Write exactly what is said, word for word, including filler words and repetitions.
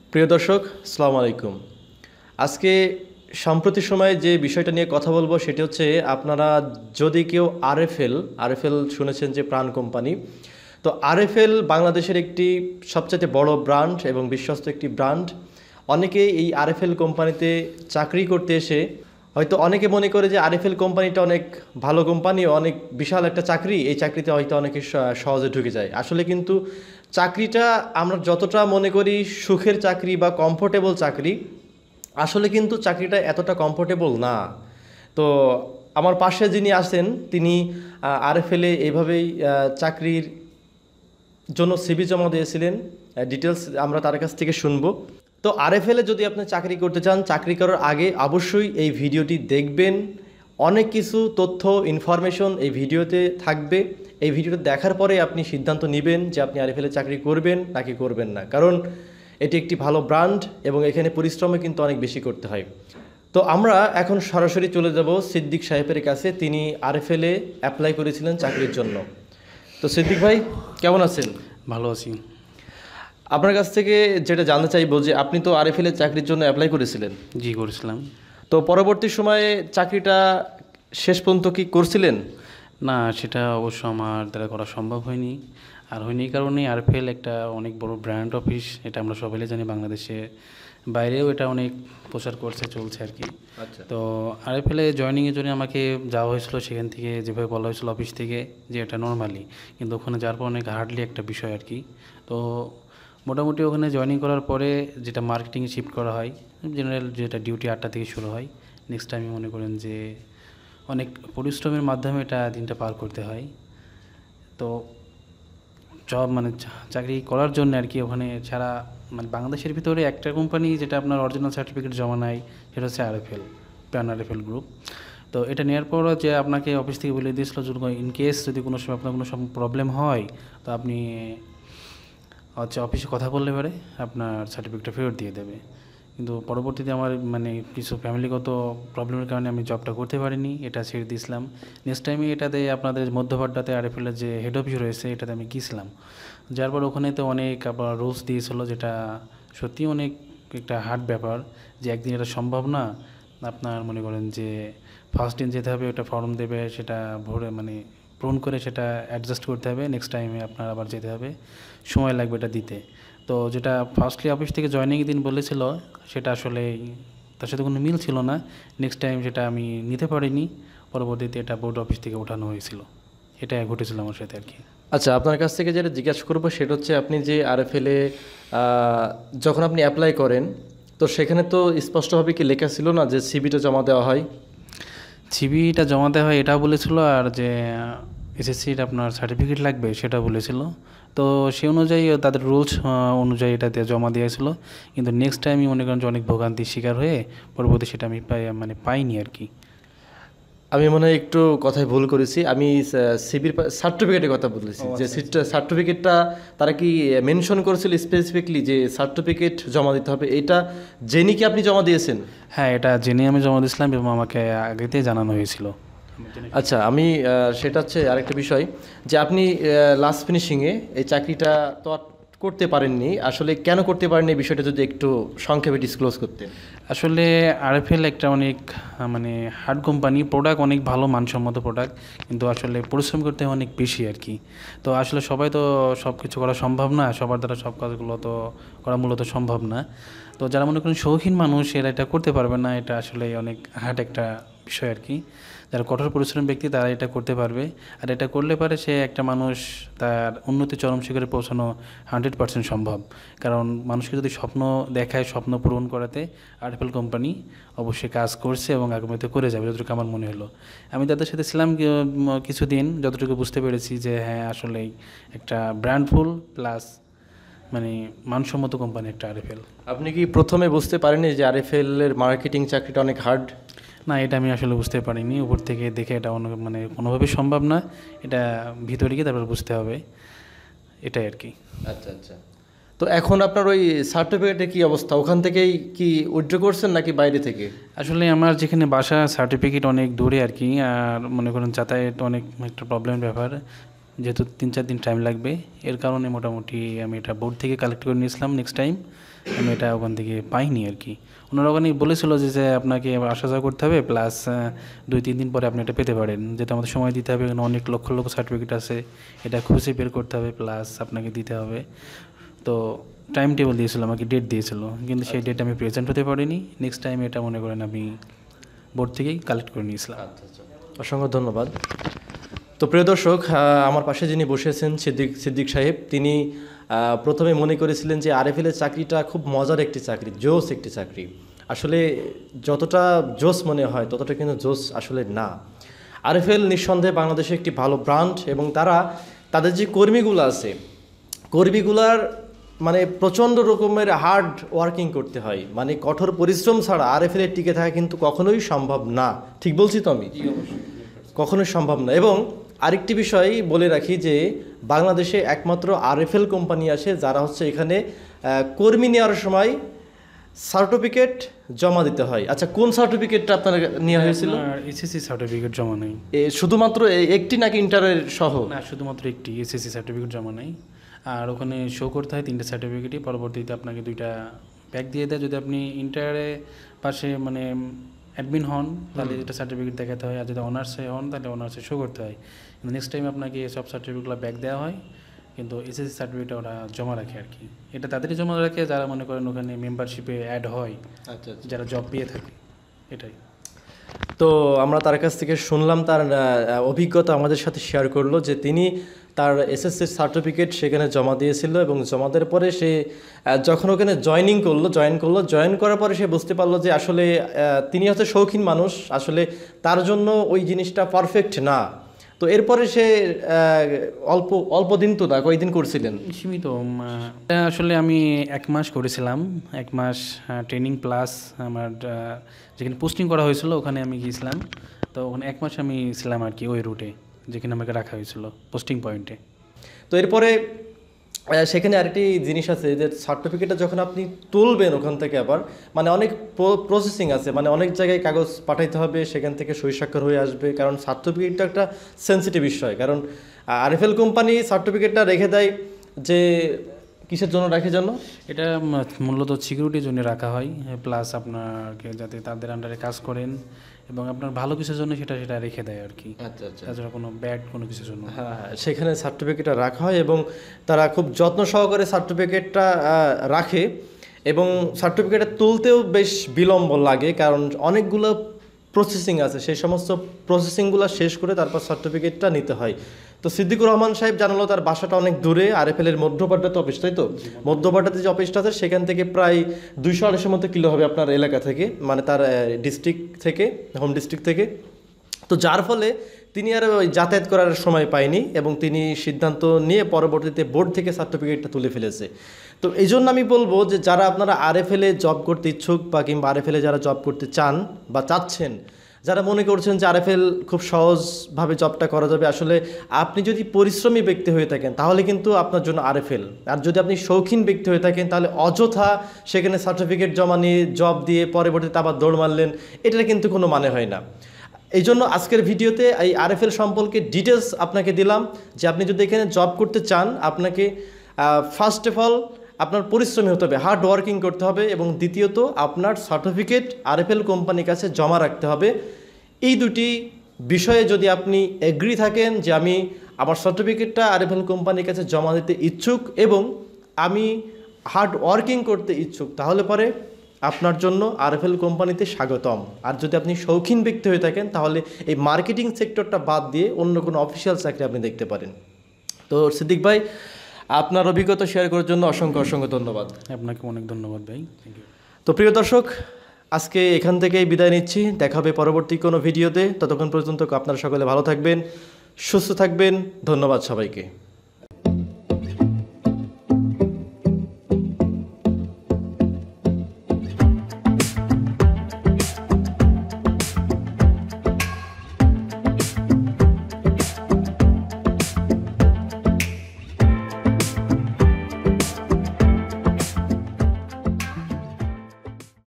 প্রিয় দর্শক, আসসালামু আলাইকুম। আজকে সাম্প্রতিক সময়ে যে বিষয়টা নিয়ে কথা বলবো সেটি হচ্ছে, আপনারা যদি কেউ আরএফএল আরএফএল শুনেছেন যে প্রাণ কোম্পানি, তো আরএফএল বাংলাদেশের একটি সবচেয়ে বড় ব্র্যান্ড এবং বিশ্বস্ত একটি ব্র্যান্ড। অনেকে এই আরএফএল কোম্পানিতে চাকরি করতে এসে হয়তো অনেকে মনে করে যে আরএফএল কোম্পানিটা অনেক ভালো কোম্পানি, অনেক বিশাল একটা চাকরি, এই চাকরিতে হয়তো অনেকে স- সহজে ঢুকে যায়। আসলে কিন্তু চাকরিটা আমরা যতটা মনে করি সুখের চাকরি বা কমফোর্টেবল চাকরি, আসলে কিন্তু চাকরিটা এতটা কমফোর্টেবল না। তো আমার পাশে যিনি আছেন তিনি আরএফএলে এইভাবেই আহ, চাকরির জন্য সিভি জমা দিয়েছিলেন। ডিটেলস আমরা তার কাছ থেকে শুনবো। তো আরএফএলে যদি আপনি চাকরি করতে চান, চাকরি করার আগে অবশ্যই এই ভিডিওটি দেখবেন। অনেক কিছু তথ্য ইনফরমেশন এই ভিডিওতে থাকবে। এই ভিডিওটা দেখার পরে আপনি সিদ্ধান্ত নেবেন যে আপনি আরএফএলে চাকরি করবেন নাকি করবেন না, কারণ এটি একটি ভালো ব্র্যান্ড এবং এখানে পরিশ্রমও কিন্তু অনেক বেশি করতে হয়। তো আমরা এখন সরাসরি চলে যাব সিদ্দিক সাহেবের কাছে। তিনি আরএফএলে অ্যাপ্লাই করেছিলেন চাকরির জন্য। তো সিদ্দিক ভাই, কেমন আছেন? ভালো আছি। আপনার কাছ থেকে যেটা জানতে চাইবো যে আপনি তো আরএফএল এর চাকরির জন্য অ্যাপ্লাই করেছিলেন, জি করেছিলাম। তো পরবর্তী সময়ে চাকরিটা শেষ পর্যন্ত কি করছিলেন? না, সেটা অবশ্য আমার দ্বারা করা সম্ভব হয়নি। আর হয়নি এই কারণে আরপিএল একটা অনেক বড় ব্র্যান্ড অফিস, এটা আমরা সবাই জানি। বাংলাদেশে বাইরেও এটা অনেক প্রচার করছে, চলছে আর কি। আচ্ছা। তো আরপিএলে জয়েনিংয়ের জন্য আমাকে যাওয়া হয়েছিল, সেখান থেকে যেভাবে বলা হয়েছিল অফিস থেকে যে এটা নর্মালি, কিন্তু ওখানে যাওয়ার পর অনেক হার্ডলি একটা বিষয় আর কি। তো মোটামুটি ওখানে জয়েনিং করার পরে যেটা মার্কেটিংয়ে শিফট করা হয়, জেনারেল যেটা ডিউটি আটটা থেকে শুরু হয়। নেক্সট টাইমে মনে করেন যে অনেক পরিশ্রমের মাধ্যমে এটা দিনটা পার করতে হয়। তো জব মানে চা- চাকরি করার জন্য আর কি ওখানে ছাড়া মানে বাংলাদেশের ভিতরে একটা কোম্পানি যেটা আপনার অরিজিনাল সার্টিফিকেট জমা নেয়, সেটা হচ্ছে আরএফএল, প্রাণ আরএফএল গ্রুপ। তো এটা নেওয়ার পরও যে আপনাকে অফিস থেকে বলে দিয়েছিল যদি ইন কেস যদি কোনো সময় আপনার কোনো সব প্রবলেম হয়, তো আপনি হচ্ছে অফিসে কথা বললে পারে আপনার সার্টিফিকেটটা ফেরত দিয়ে দেবে। কিন্তু পরবর্তীতে আমার মানে কিছু ফ্যামিলিগত প্রবলেমের কারণে আমি জবটা করতে পারিনি, এটা ছেড়ে দিয়েছিলাম। নেক্সট টাইমে এটাতে আপনাদের মধ্যভাগটাতে আরএফএলের যে হেড অফিস রয়েছে এটাতে আমি গিয়েছিলাম। যার পর ওখানে তো অনেক আবার রুলস দিয়েছিল, যেটা সত্যি অনেক একটা হার্ড ব্যাপার, যে একদিন এটা সম্ভব না। আপনার মনে করেন যে ফার্স্ট দিন যেতে হবে, ওটা ফর্ম দেবে, সেটা ভরে মানে পূরণ করে সেটা অ্যাডজাস্ট করতে হবে। নেক্সট টাইমে আপনার আবার যেতে হবে, সময় লাগবে এটা দিতে। তো যেটা ফার্স্টলি অফিস থেকে জয়েনিং দিন বলেছিল, সেটা আসলে তার সাথে কোনো মিল ছিল না। নেক্সট টাইম সেটা আমি নিতে পারিনি, পরবর্তীতে এটা বোর্ড অফিস থেকে ওঠানো হয়েছিল। এটা ঘটেছিল আমার সাথে আর কি। আচ্ছা, আপনার কাছ থেকে যেটা জিজ্ঞাসা করবো সেটা হচ্ছে, আপনি যে আরএফএলে যখন আপনি অ্যাপ্লাই করেন, তো সেখানে তো স্পষ্টভাবে কি লেখা ছিল না যে সিভিটা জমা দেওয়া হয়? সিভিটা জমা দেওয়া হয় এটা বলেছিল, আর যে এসএসসির আপনার সার্টিফিকেট লাগবে সেটা বলেছিল। তো সেই অনুযায়ী তাদের রুলস অনুযায়ী এটা দিয়ে জমা দিয়েছিল। কিন্তু নেক্সট টাইমই মনে করেন যে অনেক ভোগান্তির শিকার হয়ে পরবর্তী সেটা আমি পাই মানে পাইনি আর কি। আমি মনে হয় একটু কথায় ভুল করেছি। আমি সিভির সার্টিফিকেটের কথা বলেছি, যে সার্টিফিকেটটা তারা কি মেনশন করেছিল স্পেসিফিকলি যে সার্টিফিকেট জমা দিতে হবে, এটা জেনে কি আপনি জমা দিয়েছেন? হ্যাঁ, এটা জেনে আমি জমা দিয়েছিলাম এবং আমাকে আগেতেই জানানো হয়েছিল। আচ্ছা, আমি আহ, সেটা হচ্ছে আরেকটা বিষয়, যে আপনি লাস্ট ফিনিশিংয়ে এই চাকরিটা তো আর করতে পারেননি। আসলে কেন করতে পারেননি, এই বিষয়টা যদি একটু সংক্ষেপে ডিসক্লোজ করতেন। আসলে আরএফএল একটা অনেক আহ, মানে হার্ড কোম্পানি, প্রোডাক্ট অনেক ভালো মানসম্মত প্রোডাক্ট, কিন্তু আসলে পরিশ্রম করতে হয় অনেক বেশি আর কি। তো আসলে সবাই তো সব কিছু করা সম্ভব না, সবার দ্বারা সব কাজগুলো তো করা মূলত সম্ভব না। তো যারা মনে করেন শৌখিন মানুষ, এরা এটা করতে পারবে না, এটা আসলে অনেক হার্ড একটা বিষয় আর কি। যারা কঠোর পরিশ্রম ব্যক্তি তারা এটা করতে পারবে, আর এটা করলে পারে সে একটা মানুষ তার উন্নতি চরম শিখরে পৌঁছানো হান্ড্রেড পার্সেন্ট সম্ভব। কারণ মানুষকে যদি স্বপ্ন দেখায়, স্বপ্ন পূরণ করাতে আরএফএল কোম্পানি অবশ্যই কাজ করছে এবং আগামীতে করে যাবে, যতটুকু আমার মনে হলো। আমি তাদের সাথে ছিলাম কি- কিছুদিন, যতটুকু বুঝতে পেরেছি যে হ্যাঁ আসলেই একটা ব্র্যান্ডফুল প্লাস মানে মানসম্মত কোম্পানি একটা আরএফএল। আপনি কি প্রথমে বুঝতে পারেননি যে আরএফএল এর মার্কেটিং চাকরিটা অনেক হার্ড? না, এটা আমি আসলে বুঝতে পারিনি, উপর থেকে দেখে এটা অন্য মানে কোনোভাবেই সম্ভব না, এটা ভিতরে গিয়ে তারপর বুঝতে হবে, এটাই আর কি। আচ্ছা আচ্ছা। তো এখন আপনার ওই সার্টিফিকেটের কি অবস্থা? ওখান থেকেই কি উইথড্র করছেন নাকি বাইরে থেকে? আসলে আমার যেখানে বাসা, সার্টিফিকেট অনেক দূরে আর কি, আর মনে করেন যাতায়াত অনেক একটা প্রবলেমের ব্যাপার, যেহেতু তিন চার দিন টাইম লাগবে, এর কারণে মোটামুটি আমি এটা বোর্ড থেকে কালেক্ট করে নিয়েছিলাম নেক্সট টাইম। আমি এটা ওখান থেকে পাইনি আর কি। ওনারা ওখানে বলেছিল যে যে আপনাকে আসা যাওয়া করতে হবে, প্লাস দুই তিন দিন পরে আপনি এটা পেতে পারেন, যেটা আমাদের সময় দিতে হবে। এখানে অনেক লক্ষ লক্ষ সার্টিফিকেট আছে, এটা খুঁজে বের করতে হবে, প্লাস আপনাকে দিতে হবে। তো টাইম টেবিল দিয়েছিল, আমাকে ডেট দিয়েছিল, কিন্তু সেই ডেট আমি প্রেজেন্ট হতে পারিনি। নেক্সট টাইম এটা মনে করেন আমি বোর্ড থেকেই কালেক্ট করে নিয়েছিলাম। আচ্ছা আচ্ছা, অসংখ্য ধন্যবাদ। তো প্রিয় দর্শক, আমার পাশে যিনি বসেছেন সিদ্দিক সিদ্দিক সাহেব, তিনি প্রথমে মনে করেছিলেন যে আরএফএলের চাকরিটা খুব মজার একটি চাকরি, জোস একটি চাকরি। আসলে যতটা জোস মনে হয় ততটা কিন্তু জোস আসলে না। আরএফএল নিঃসন্দেহে বাংলাদেশে একটি ভালো ব্র্যান্ড, এবং তারা তাদের যে কর্মীগুলো আছে, কর্মীগুলার মানে প্রচণ্ড রকমের হার্ড ওয়ার্কিং করতে হয়, মানে কঠোর পরিশ্রম ছাড়া আরএফএলের টিকে থাকা কিন্তু কখনোই সম্ভব না। ঠিক বলছি তো আমি? কখনোই সম্ভব না। এবং আরেকটি বিষয় বলে রাখি যে বাংলাদেশে একমাত্র আরএফএল কোম্পানি আসে যারা হচ্ছে এখানে কর্মী নেওয়ার সময় সার্টিফিকেট জমা দিতে হয়। আচ্ছা, কোন সার্টিফিকেটটা আপনার নেওয়া হয়েছিল? এসএসসি সার্টিফিকেট জমা নেই। শুধুমাত্র একটি নাকি ইন্টারের সহ? না, শুধুমাত্র একটি এসএসসি সার্টিফিকেট জমা নেই। আর ওখানে শো করতে হয় তিনটে সার্টিফিকেটই, পরবর্তীতে আপনাকে দুইটা ব্যাগ দিয়ে দেয়। যদি আপনি ইন্টারে পাশে মানে অ্যাডমিন হন তাহলে এটা সার্টিফিকেট দেখাতে হয়, আর যদি অনার্সে হন তাহলে অনার্সে শো করতে হয়। কিন্তু নেক্সট টাইম আপনাকে সব সার্টিফিকেটগুলো ব্যাগ দেওয়া হয়, কিন্তু এসএসসি সার্টিফিকেট ওরা জমা রাখে আর কি। এটা তাদেরই জমা রাখে যারা মনে করেন ওখানে মেম্বারশিপে অ্যাড হয়, আচ্ছা, যারা জব পেয়ে থাকে, এটাই। তো আমরা তার কাছ থেকে শুনলাম, তার অভিজ্ঞতা আমাদের সাথে শেয়ার করলো যে তিনি তার এসএসসির সার্টিফিকেট সেখানে জমা দিয়েছিল, এবং জমা দেওয়ার পরে সে যখন ওখানে জয়েনিং করলো জয়েন করলো জয়েন করার পরে সে বুঝতে পারলো যে আসলে তিনি হচ্ছে শৌখিন মানুষ, আসলে তার জন্য ওই জিনিসটা পারফেক্ট না। তো এরপরে সে অল্প অল্প দিন, তো না কয়েকদিন করছিলেন? সীমিত। আসলে আমি এক মাস করেছিলাম, এক মাস ট্রেনিং প্লাস আমার যেখানে পোস্টিং করা হয়েছিল ওখানে আমি গিয়েছিলাম। তো ওখানে এক মাস আমি ছিলাম আর কি ওই রুটে যেখানে আমাকে রাখা হয়েছিল পোস্টিং পয়েন্টে। তো এরপরে সেখানে আরেকটি জিনিস আছে যে সার্টিফিকেটটা যখন আপনি তুলবেন ওখান থেকে, আবার মানে অনেক প্রসেসিং আছে, মানে অনেক জায়গায় কাগজ পাঠাইতে হবে, সেখান থেকে সই স্বাক্ষর হয়ে আসবে, কারণ সার্টিফিকেটটা একটা সেন্সিটিভ বিষয়। কারণ আরএফএল কোম্পানি সার্টিফিকেটটা রেখে দেয় যে কিসের জন্য রাখে জন্য? এটা মূলত সিকিউরিটির জন্য রাখা হয়, প্লাস আপনাকে যাতে তাদের আন্ডারে কাজ করেন এবং আপনার ভালো কিছুর জন্য সেটা সেটা রেখে দেয় আর কি। আচ্ছা আচ্ছা, তাছাড়া কোনো ব্যাড কোনো কিছুর জন্য। হ্যাঁ হ্যাঁ, সেখানে সার্টিফিকেটটা রাখা হয় এবং তারা খুব যত্ন সহকারে সার্টিফিকেটটা রাখে, এবং সার্টিফিকেটটা তুলতেও বেশ বিলম্ব লাগে, কারণ অনেকগুলো প্রসেসিং আছে, সেই সমস্ত প্রসেসিংগুলো শেষ করে তারপর সার্টিফিকেটটা নিতে হয়। তো সিদ্দিকুর রহমান সাহেব জানালো তার বাসাটা অনেক দূরে, আরএফএলের মধ্যপাড়াতে অফিস, তাই তো? মধ্যপাড়াতে যে অফিসটা আছে সেখান থেকে প্রায় দুইশো আড়াইশো মতো কিলো হবে আপনার এলাকা থেকে, মানে তার ডিস্ট্রিক্ট থেকে, হোম ডিস্ট্রিক্ট থেকে। তো যার ফলে তিনি আর ওই যাতায়াত করার সময় পায়নি, এবং তিনি সিদ্ধান্ত নিয়ে পরবর্তীতে বোর্ড থেকে সার্টিফিকেটটা তুলে ফেলেছে। তো এই জন্য আমি বলবো যে যারা আপনারা আরএফএলে জব করতে ইচ্ছুক, বা কিংবা আরএফএলে যারা জব করতে চান বা চাচ্ছেন, যারা মনে করছেন যে আরএফএল খুব সহজভাবে জবটা করা যাবে, আসলে আপনি যদি পরিশ্রমী ব্যক্তি হয়ে থাকেন তাহলে কিন্তু আপনার জন্য আরএফএল। আর যদি আপনি শৌখিন ব্যক্তি হয়ে থাকেন তাহলে অযথা সেখানে সার্টিফিকেট জমা নিয়ে জব দিয়ে পরবর্তীতে আবার দৌড় মারলেন, এটার কিন্তু কোনো মানে হয় না। এই জন্য আজকের ভিডিওতে এই আরএফএল সম্পর্কে ডিটেলস আপনাকে দিলাম, যে আপনি যদি এখানে জব করতে চান আপনাকে ফার্স্ট অফ অল আপনার পরিশ্রমী হতে হবে, হার্ড ওয়ার্কিং করতে হবে, এবং দ্বিতীয়ত আপনার সার্টিফিকেট আরএফএল কোম্পানির কাছে জমা রাখতে হবে। এই দুটি বিষয়ে যদি আপনি এগ্রি থাকেন যে আমি আমার সার্টিফিকেটটা আরএফএল কোম্পানির কাছে জমা দিতে ইচ্ছুক এবং আমি হার্ড ওয়ার্কিং করতে ইচ্ছুক, তাহলে পরে আপনার জন্য আরএফএল কোম্পানিতে স্বাগতম। আর যদি আপনি শৌখিন ব্যক্তি হয়ে থাকেন তাহলে এই মার্কেটিং সেক্টরটা বাদ দিয়ে অন্য কোনো অফিসিয়াল চাকরি আপনি দেখতে পারেন। তো সিদ্দিক ভাই, আপনার অভিজ্ঞতা শেয়ার করার জন্য অসংখ্য অসংখ্য ধন্যবাদ। আপনাকে অনেক ধন্যবাদ ভাই, থ্যাংক ইউ। তো প্রিয় দর্শক, আজকে এখান থেকেই বিদায় নিচ্ছি, দেখা হবে পরবর্তী কোনো ভিডিওতে। ততক্ষণ পর্যন্ত আপনারা সকলে ভালো থাকবেন, সুস্থ থাকবেন। ধন্যবাদ সবাইকে।